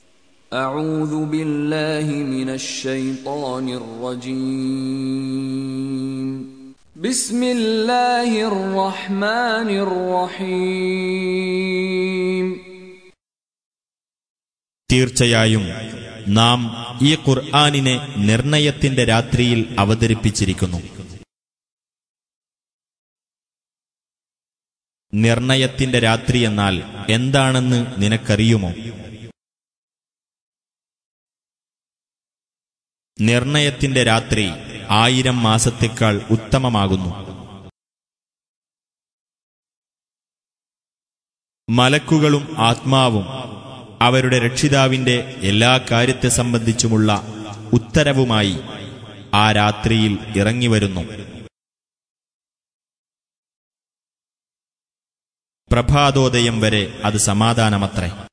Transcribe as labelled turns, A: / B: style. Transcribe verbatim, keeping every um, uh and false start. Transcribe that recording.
A: أعوذ بالله من الشيطان الرجيم بسم الله الرحمن الرحيم
B: തീർച്ചയായും നാം ഈ ഖുർആനിനെ നിർണയത്തിന്റെ രാത്രിയിൽ അവതരിപ്പിച്ചിരിക്കുന്നു. നിർണയത്തിന്റെ രാത്രി എന്നാൽ എന്താണെന്ന് നിനക്കറിയുമോ? നിർണയത്തിന്റെ രാത്രി ആയിരം മാസത്തേക്കാൾ ഉത്തമമാകുന്നു. മലക്കുകളും ആത്മാവും അവരുടെ രക്ഷിതാവിന്റെ എല്ലാ കാര്യത്തെ സംബന്ധിച്ചുമുള്ള ഉത്തരവുമായി ആ രാത്രിയിൽ ഇറങ്ങിവരുന്നു. പ്രഭാതോദയം വരെ അത് സമാധാനമത്രേ.